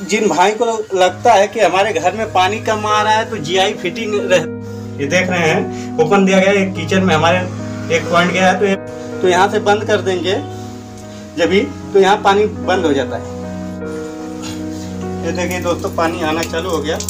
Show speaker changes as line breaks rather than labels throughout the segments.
जिन भाई को लगता है कि हमारे घर में पानी कम आ रहा है तो जीआई फिटिंग ये देख रहे हैं ओपन दिया गया है। एक किचन में हमारे एक पॉइंट गया है तो यहाँ से बंद कर देंगे जब भी तो यहाँ पानी बंद हो जाता है। ये देखिए दोस्तों पानी आना चालू हो गया।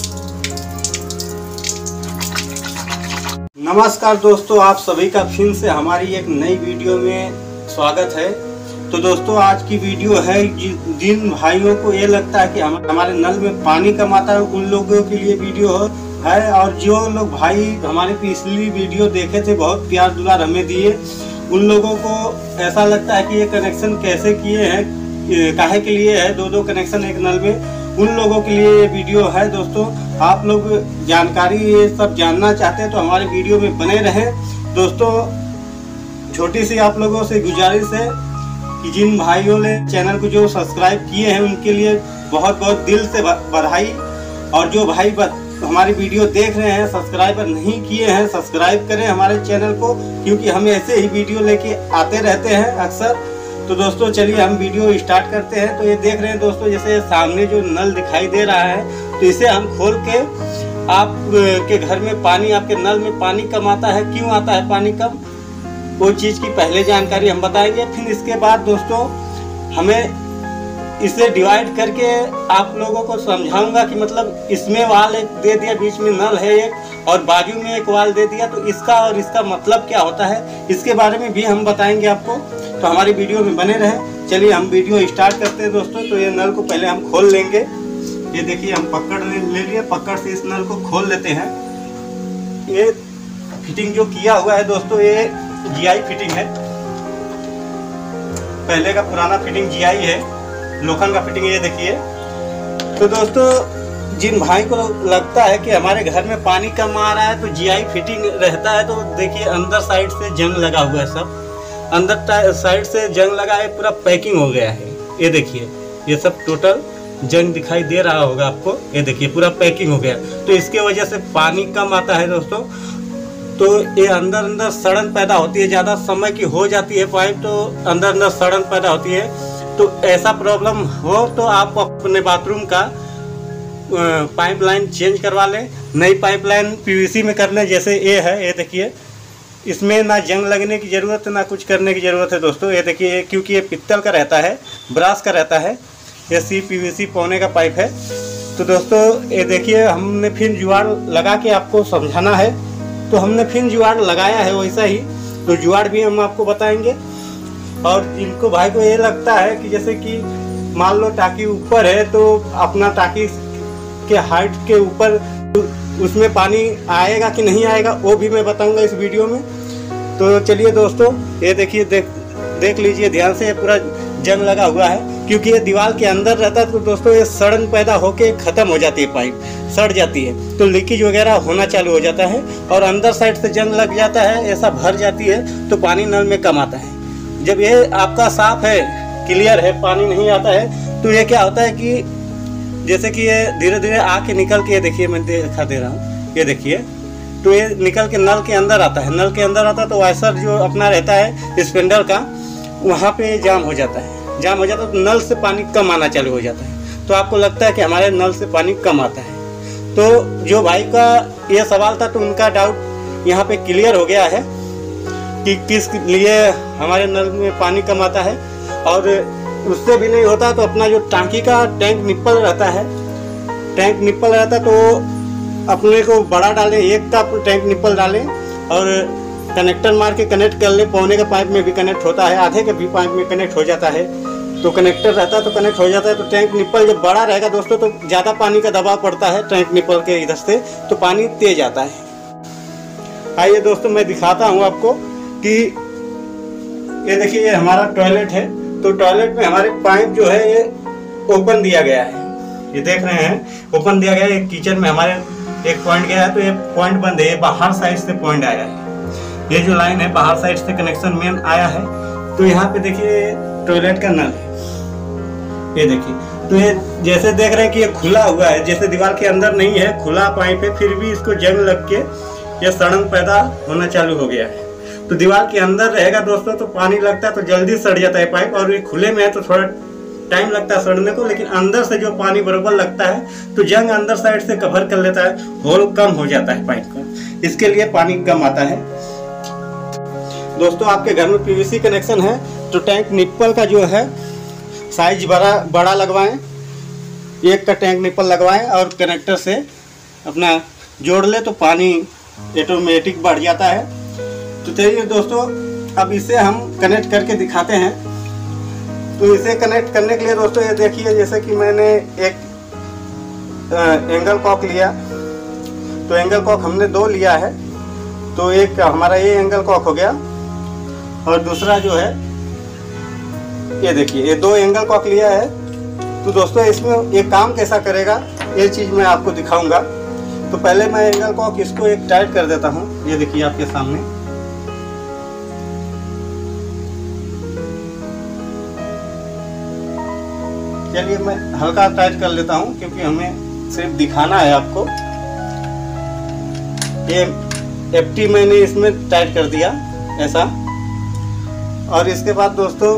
नमस्कार दोस्तों, आप सभी का फिर से हमारी एक नई वीडियो में स्वागत है। तो दोस्तों आज की वीडियो है जिन भाइयों को ये लगता है कि हमारे नल में पानी कम आता है उन लोगों के लिए वीडियो है। और जो लोग भाई हमारे पिछली वीडियो देखे थे, बहुत प्यार दुलार हमें दिए, उन लोगों को ऐसा लगता है कि ये कनेक्शन कैसे किए हैं, काहे के लिए है दो कनेक्शन एक नल में, उन लोगों के लिए ये वीडियो है। दोस्तों आप लोग जानकारी ये सब जानना चाहते हैं तो हमारे वीडियो में बने रहें। दोस्तों छोटी सी आप लोगों से गुजारिश है कि जिन भाइयों ने चैनल को जो सब्सक्राइब किए हैं उनके लिए बहुत बहुत दिल से बधाई। और जो भाई हमारी वीडियो देख रहे हैं सब्सक्राइबर नहीं किए हैं, सब्सक्राइब करें हमारे चैनल को, क्योंकि हम ऐसे ही वीडियो लेके आते रहते हैं अक्सर। तो दोस्तों चलिए हम वीडियो स्टार्ट करते हैं। तो ये देख रहे हैं दोस्तों, जैसे सामने जो नल दिखाई दे रहा है तो इसे हम खोल के आप के घर में पानी, आपके नल में पानी कम आता है, क्यों आता है पानी कम, वो चीज़ की पहले जानकारी हम बताएंगे। फिर इसके बाद दोस्तों हमें इसे डिवाइड करके आप लोगों को समझाऊंगा कि मतलब इसमें वाल एक दे दिया, बीच में नल है एक, और बाजू में एक वाल दे दिया, तो इसका और इसका मतलब क्या होता है, इसके बारे में भी हम बताएंगे आपको। तो हमारी वीडियो में बने रहें। चलिए हम वीडियो स्टार्ट करते हैं दोस्तों। तो ये नल को पहले हम खोल लेंगे। ये देखिए हम पकड़ ले लिए, पकड़ से इस नल को खोल लेते हैं। ये फिटिंग जो किया हुआ है दोस्तों ये जीआई फिटिंग है, पहले का पुराना फिटिंग जीआई है, लोखंड का फिटिंग। ये देखिए। तो दोस्तों जिन भाई को लगता है कि हमारे घर में पानी कम आ रहा है तो जीआई फिटिंग रहता है, तो देखिए अंदर साइड से जंग लगा हुआ है, सब अंदर साइड से जंग लगा है, पूरा पैकिंग हो गया है। ये देखिए ये सब टोटल जंग दिखाई दे रहा होगा आपको। ये देखिए पूरा पैकिंग हो गया, तो इसके वजह से पानी कम आता है दोस्तों। तो ये अंदर सड़न पैदा होती है, ज़्यादा समय की हो जाती है पाइप तो अंदर सड़न पैदा होती है। तो ऐसा प्रॉब्लम हो तो आप अपने बाथरूम का पाइपलाइन चेंज करवा लें, नई पाइपलाइन पीवीसी में कर लें। जैसे ये है, ये देखिए इसमें ना जंग लगने की ज़रूरत है ना कुछ करने की ज़रूरत है दोस्तों। ये देखिए क्योंकि ये पित्तल का रहता है, ब्रास का रहता है, ये CPVC पौने का पाइप है। तो दोस्तों ये देखिए हमने फिर जुगाड़ लगा के आपको समझाना है, तो हमने फिर जुगाड़ लगाया है वैसा ही, तो जुगाड़ भी हम आपको बताएंगे। और जिनको भाई को ये लगता है कि जैसे कि मान लो टाकी ऊपर है तो अपना टाकी के हाइट के ऊपर उसमें पानी आएगा कि नहीं आएगा वो भी मैं बताऊंगा इस वीडियो में। तो चलिए दोस्तों ये देखिए, देख लीजिए ध्यान से, पूरा जंग लगा हुआ है क्योंकि ये दीवार के अंदर रहता है। तो दोस्तों ये सड़न पैदा होके ख़त्म हो जाती है, पाइप सड़ जाती है, तो लीकेज वगैरह होना चालू हो जाता है और अंदर साइड से जंग लग जाता है, ऐसा भर जाती है तो पानी नल में कम आता है। जब ये आपका साफ है, क्लियर है, पानी नहीं आता है, तो ये क्या होता है कि जैसे कि ये धीरे धीरे आके निकल के, ये देखिए मैं दिखा दे रहा हूँ, ये देखिए, तो ये निकल के नल के अंदर आता है। नल के अंदर आता है तो वाइसर जो अपना रहता है स्पेंडर का, वहाँ पे जाम हो जाता है, जाम हो जाता है तो नल से पानी कम आना चालू हो जाता है। तो आपको लगता है कि हमारे नल से पानी कम आता है। तो जो भाई का ये सवाल था तो उनका डाउट यहाँ पे क्लियर हो गया है कि किस लिए हमारे नल में पानी कम आता है। और उससे भी नहीं होता तो अपना जो टांकी का टैंक निप्पल रहता है, टैंक निप्पल रहता है तो अपने को बड़ा डालें, एक का टैंक निप्पल डालें और कनेक्टर मार के कनेक्ट कर ले। पौने का पाइप में भी कनेक्ट होता है, आधे के भी पाइप में कनेक्ट हो जाता है, तो कनेक्टर रहता है तो कनेक्ट हो जाता है। तो टैंक निप्पल जब बड़ा रहेगा दोस्तों तो ज़्यादा पानी का दबाव पड़ता है टैंक निप्पल के इधर से, तो पानी तेज आता है। आइए दोस्तों मैं दिखाता हूँ आपको कि ये देखिए ये हमारा टॉयलेट है। तो टॉयलेट में हमारे पाइप जो है ये ओपन दिया गया है, ये देख रहे हैं ओपन दिया गया है। एक किचन में हमारे एक पॉइंट गया है तो ये पॉइंट बंद है, ये बाहर साइड से पॉइंट आया है, ये जो लाइन है बाहर साइड से कनेक्शन मेन आया है। तो यहाँ पे देखिए टॉयलेट का नल है, ये देखिए। तो ये जैसे देख रहे हैं कि ये खुला हुआ है, जैसे दीवार के अंदर नहीं है, खुला पाइप है, फिर भी इसको जंग लग के ये सड़न पैदा होना चालू हो गया है। तो दीवार के अंदर रहेगा दोस्तों तो पानी लगता है तो जल्दी सड़ जाता है पाइप, और ये खुले में है तो थोड़ा टाइम लगता है सड़ने को, लेकिन अंदर से जो पानी बराबर लगता है तो जंग अंदर साइड से कवर कर लेता है, होल कम हो जाता है पाइप का, इसके लिए पानी कम आता है। दोस्तों आपके घर में पीवीसी कनेक्शन है तो टैंक निप्पल का जो है साइज बड़ा लगवाएं, एक का टैंक निप्पल लगवाएं और कनेक्टर से अपना जोड़ ले तो पानी ऑटोमेटिक बढ़ जाता है। तो चलिए दोस्तों अब इसे हम कनेक्ट करके दिखाते हैं। तो इसे कनेक्ट करने के लिए दोस्तों ये देखिए, जैसे कि मैंने एक एंगल कॉक लिया, तो एंगल कॉक हमने 2 लिया है, तो एक हमारा ये एंगल कॉक हो गया और दूसरा जो है ये देखिए, ये 2 एंगल कॉक लिया है। तो दोस्तों इसमें ये काम कैसा करेगा ये चीज़ मैं आपको दिखाऊंगा। तो पहले मैं एंगल कॉक इसको एक टाइट कर देता हूँ, ये देखिए आपके सामने। चलिए मैं हल्का टाइट कर लेता हूँ क्योंकि हमें सिर्फ दिखाना है आपको। ये FT मैंने इसमें टाइट कर दिया ऐसा। और इसके बाद दोस्तों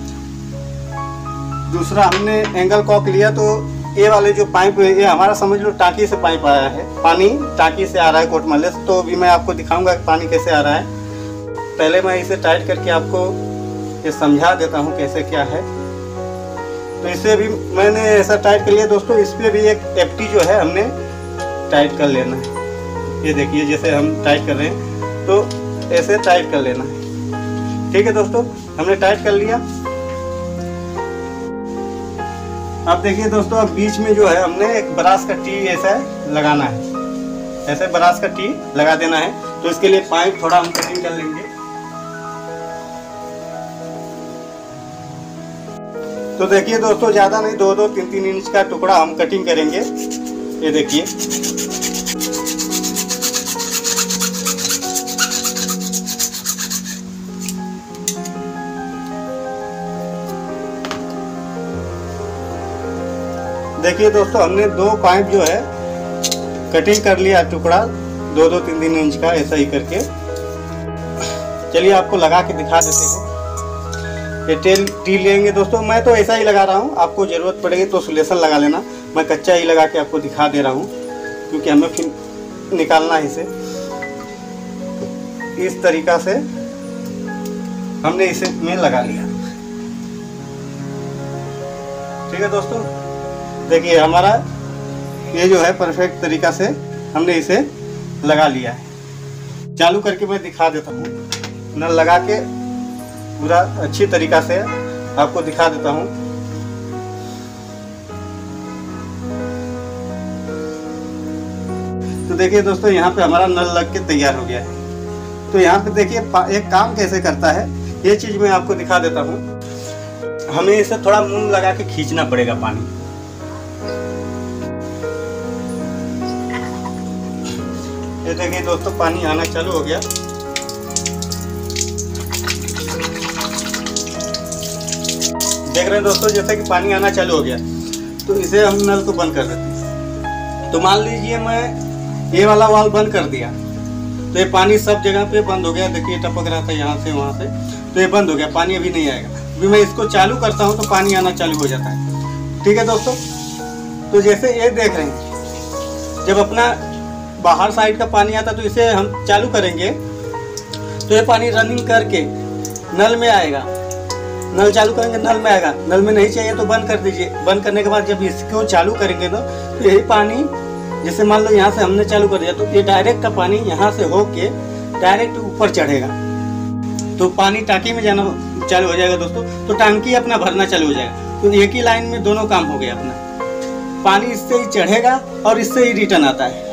दूसरा हमने एंगल कॉक लिया, तो ये वाले जो पाइप है ये हमारा समझ लो टांकी से पाइप आया है, पानी टांकी से आ रहा है कोट महल्ले से। तो अभी मैं आपको दिखाऊंगा कि पानी कैसे आ रहा है। पहले मैं इसे टाइट करके आपको ये समझा देता हूँ कैसे क्या है। तो इसे भी मैंने ऐसा टाइट कर लिया दोस्तों। इस पर भी एक FT जो है हमने टाइट कर लेना है, ये देखिए जैसे हम टाइट कर रहे हैं तो ऐसे टाइट कर लेना है। ठीक है दोस्तों, हमने टाइट कर लिया। अब देखिए दोस्तों, अब बीच में जो है हमने एक ब्रास का टी ऐसा लगाना है, ऐसे ब्रास का टी लगा देना है। तो इसके लिए पाइप थोड़ा हम कटिंग कर लेंगे। तो देखिए दोस्तों ज़्यादा नहीं, 2-2, 3-3 इंच का टुकड़ा हम कटिंग करेंगे। ये देखिए देखिए दोस्तों हमने 2 पाइप जो है कटिंग कर लिया टुकड़ा 2-2, 3-3 इंच का ऐसा ही करके। चलिए आपको लगा के दिखा देते हैं। ये टी लेंगे दोस्तों, मैं तो ऐसा ही लगा रहा हूँ, आपको ज़रूरत पड़ेगी तो सुलेशन लगा लेना। मैं कच्चा ही लगा के आपको दिखा दे रहा हूँ क्योंकि हमें फिर निकालना है इसे। इस तरीक़ा से हमने इसे में लगा लिया। ठीक है दोस्तों, देखिए हमारा ये जो है परफेक्ट तरीक़ा से हमने इसे लगा लिया है। चालू करके मैं दिखा देता हूँ, नल लगा के पूरा अच्छी तरीक़ा से आपको दिखा देता हूँ। तो देखिए दोस्तों यहाँ पे हमारा नल लग के तैयार हो गया है। तो यहाँ पे देखिए एक काम कैसे करता है ये चीज़ मैं आपको दिखा देता हूँ। हमें इसे थोड़ा मुंह लगा के खींचना पड़ेगा पानी। ये देखिए दोस्तों पानी आना चालू हो गया। देख रहे हैं दोस्तों जैसे कि पानी आना चालू हो गया, तो इसे हम नल को बंद कर देते हैं। तो मान लीजिए मैं ये वाला वाल्व बंद कर दिया तो ये पानी सब जगह पे बंद हो गया। देखिए टपक रहा था यहाँ से वहाँ से, तो ये बंद हो गया, पानी अभी नहीं आएगा। अभी मैं इसको चालू करता हूँ तो पानी आना चालू हो जाता है। ठीक है दोस्तों, तो जैसे ये देख रहे हैं जब अपना बाहर साइड का पानी आता तो इसे हम चालू करेंगे तो ये पानी रनिंग करके नल में आएगा। नल चालू करेंगे नल में आएगा, नल में नहीं चाहिए तो बंद कर दीजिए। बंद करने के बाद जब इसको चालू करेंगे ना तो यही पानी, जैसे मान लो यहाँ से हमने चालू कर दिया तो ये डायरेक्ट का पानी यहाँ से होके डायरेक्ट ऊपर चढ़ेगा, तो पानी टांकी में जाना चालू हो जाएगा दोस्तों। तो टांकी अपना भरना चालू हो जाएगा। तो एक ही लाइन में दोनों काम हो गया अपना, पानी इससे ही चढ़ेगा और इससे ही रिटर्न आता है।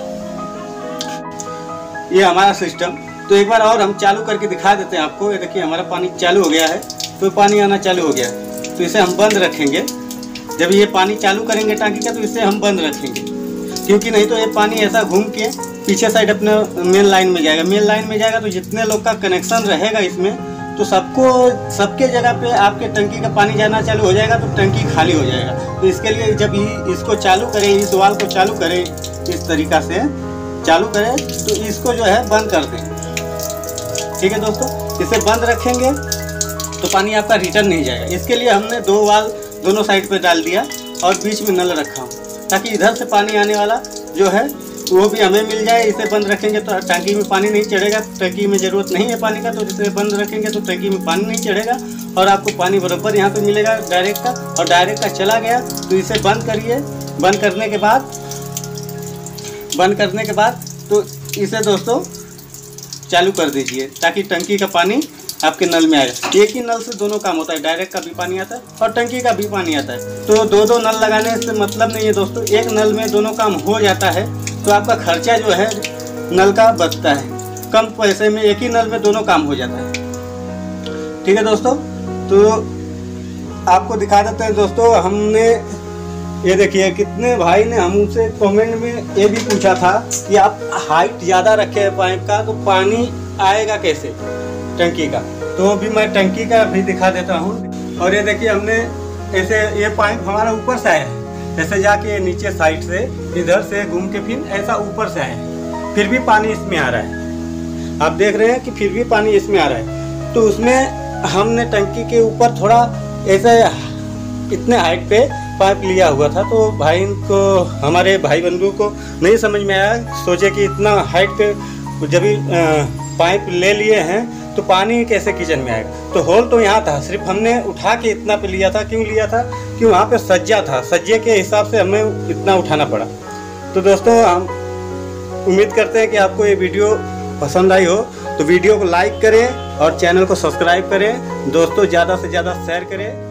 ये हमारा सिस्टम। तो एक बार और हम चालू करके दिखा देते हैं आपको। ये देखिए हमारा पानी चालू हो गया है, तो पानी आना चालू हो गया। तो इसे हम बंद रखेंगे। जब ये पानी चालू करेंगे टांकी का तो इसे हम बंद रखेंगे, क्योंकि नहीं तो ये पानी ऐसा घूम के पीछे साइड अपने मेन लाइन में जाएगा। मेन लाइन में जाएगा तो जितने लोग का कनेक्शन रहेगा इसमें, तो सबके जगह पे आपके टंकी का पानी जाना चालू हो जाएगा, तो टंकी खाली हो जाएगा। तो इसके लिए जब इसको चालू करें, इस वाल्व को चालू करें, इस तरीक़ा से चालू करें तो इसको जो है बंद कर दें। ठीक है दोस्तों, इसे बंद रखेंगे तो पानी आपका रिटर्न नहीं जाएगा। इसके लिए हमने 2 वाल्व दोनों साइड पे डाल दिया और बीच में नल रखा हूँ, ताकि इधर से पानी आने वाला जो है वो भी हमें मिल जाए। इसे बंद रखेंगे तो टंकी में पानी नहीं चढ़ेगा, टंकी में ज़रूरत नहीं है पानी का, तो इसे बंद रखेंगे तो टंकी में पानी नहीं चढ़ेगा और आपको पानी बराबर यहाँ पे मिलेगा डायरेक्ट का। और डायरेक्ट का चला गया तो इसे बंद करिए। बंद करने के बाद तो इसे दोस्तों चालू कर दीजिए, ताकि टंकी का पानी आपके नल में आएगा। एक ही नल से दोनों काम होता है, डायरेक्ट का भी पानी आता है और टंकी का भी पानी आता है। तो दो नल लगाने से मतलब नहीं है दोस्तों, एक नल में दोनों काम हो जाता है। तो आपका खर्चा जो है नल का बचता है, कम पैसे में एक ही नल में दोनों काम हो जाता है। ठीक है दोस्तों, तो आपको दिखा देते हैं दोस्तों। हमने ये देखिए कितने भाई ने हमसे कमेंट में ये भी पूछा था कि आप हाइट ज़्यादा रखे हैं पाइप का तो पानी आएगा कैसे टंकी का। तो भी मैं टंकी का भी दिखा देता हूँ। और ये देखिए हमने ऐसे, ये पाइप हमारा ऊपर से आया है, ऐसे जाके नीचे साइड से इधर से घूम के फिर ऐसा ऊपर से आया है, फिर भी पानी इसमें आ रहा है। आप देख रहे हैं कि फिर भी पानी इसमें आ रहा है। तो उसमें हमने टंकी के ऊपर थोड़ा ऐसे इतने हाइट पे पाइप लिया हुआ था, तो भाई को, हमारे भाई बंधु को नहीं समझ में आया। सोचे कि इतना हाइट पे जब पाइप ले लिए हैं तो पानी कैसे किचन में आएगा। तो होल तो यहाँ था, सिर्फ हमने उठा के इतना पे लिया था। क्यों लिया था कि वहाँ पे सज्जा था, सज्जे के हिसाब से हमें इतना उठाना पड़ा। तो दोस्तों हम उम्मीद करते हैं कि आपको ये वीडियो पसंद आई हो, तो वीडियो को लाइक करें और चैनल को सब्सक्राइब करें दोस्तों, ज़्यादा से ज़्यादा शेयर करें।